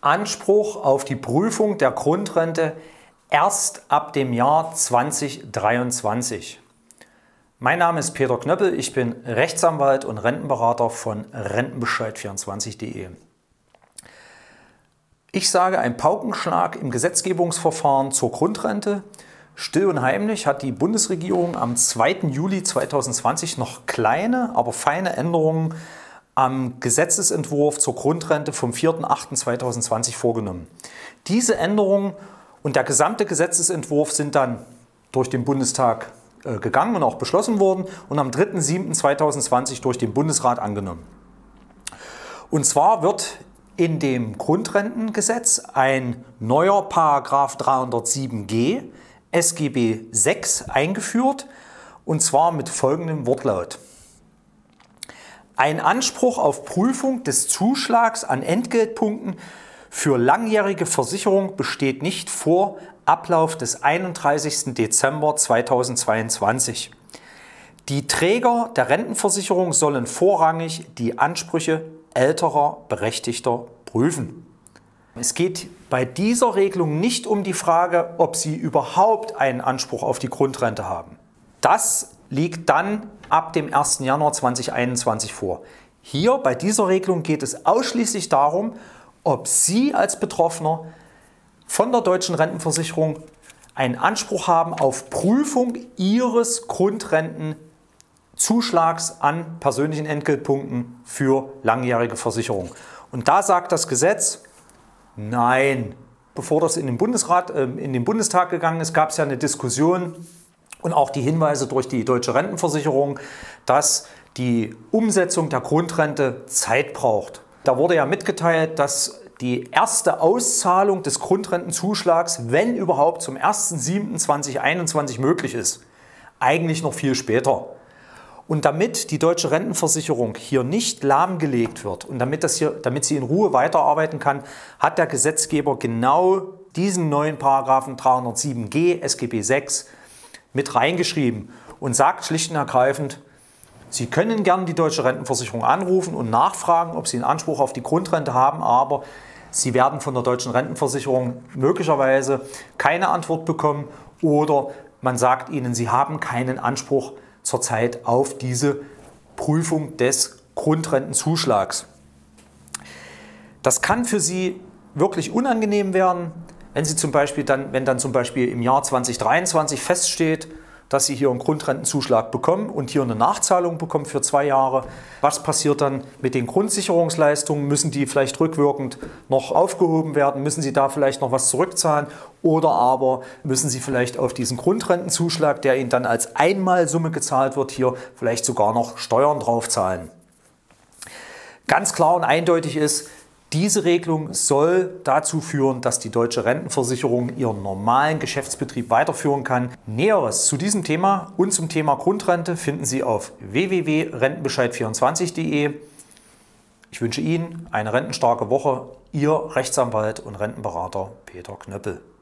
Anspruch auf die Prüfung der Grundrente erst ab dem Jahr 2023. Mein Name ist Peter Knöppel, ich bin Rechtsanwalt und Rentenberater von Rentenbescheid24.de. Ich sage ein Paukenschlag im Gesetzgebungsverfahren zur Grundrente. Still und heimlich hat die Bundesregierung am 2. Juli 2020 noch kleine, aber feine Änderungen am Gesetzesentwurf zur Grundrente vom 4.8.2020 vorgenommen. Diese Änderungen und der gesamte Gesetzesentwurf sind dann durch den Bundestag gegangen und auch beschlossen worden und am 3.7.2020 durch den Bundesrat angenommen. Und zwar wird in dem Grundrentengesetz ein neuer Paragraph 307g SGB VI eingeführt, und zwar mit folgendem Wortlaut: Ein Anspruch auf Prüfung des Zuschlags an Entgeltpunkten für langjährige Versicherung besteht nicht vor Ablauf des 31. Dezember 2022. Die Träger der Rentenversicherung sollen vorrangig die Ansprüche älterer Berechtigter prüfen. Es geht bei dieser Regelung nicht um die Frage, ob sie überhaupt einen Anspruch auf die Grundrente haben. Das liegt dann ab dem 1. Januar 2021 vor. Hier bei dieser Regelung geht es ausschließlich darum, ob Sie als Betroffener von der deutschen Rentenversicherung einen Anspruch haben auf Prüfung Ihres Grundrentenzuschlags an persönlichen Entgeltpunkten für langjährige Versicherung. Und da sagt das Gesetz, nein. Bevor das in den Bundestag gegangen ist, gab es ja eine Diskussion und auch die Hinweise durch die deutsche Rentenversicherung, dass die Umsetzung der Grundrente Zeit braucht. Da wurde ja mitgeteilt, dass die erste Auszahlung des Grundrentenzuschlags, wenn überhaupt, zum 1.7.2021 möglich ist. Eigentlich noch viel später. Und damit die deutsche Rentenversicherung hier nicht lahmgelegt wird und damit sie in Ruhe weiterarbeiten kann, hat der Gesetzgeber genau diesen neuen Paragraphen 307g SGB VI mit reingeschrieben und sagt schlicht und ergreifend, Sie können gern die deutsche Rentenversicherung anrufen und nachfragen, ob Sie einen Anspruch auf die Grundrente haben, aber Sie werden von der deutschen Rentenversicherung möglicherweise keine Antwort bekommen oder man sagt Ihnen, Sie haben keinen Anspruch zurzeit auf diese Prüfung des Grundrentenzuschlags. Das kann für Sie wirklich unangenehm werden, wenn dann zum Beispiel im Jahr 2023 feststeht, dass Sie hier einen Grundrentenzuschlag bekommen und hier eine Nachzahlung bekommen für 2 Jahre. Was passiert dann mit den Grundsicherungsleistungen? Müssen die vielleicht rückwirkend noch aufgehoben werden? Müssen Sie da vielleicht noch was zurückzahlen? Oder aber müssen Sie vielleicht auf diesen Grundrentenzuschlag, der Ihnen dann als Einmalsumme gezahlt wird, hier vielleicht sogar noch Steuern drauf zahlen? Ganz klar und eindeutig ist, diese Regelung soll dazu führen, dass die deutsche Rentenversicherung ihren normalen Geschäftsbetrieb weiterführen kann. Näheres zu diesem Thema und zum Thema Grundrente finden Sie auf www.rentenbescheid24.de. Ich wünsche Ihnen eine rentenstarke Woche. Ihr Rechtsanwalt und Rentenberater Peter Knöppel.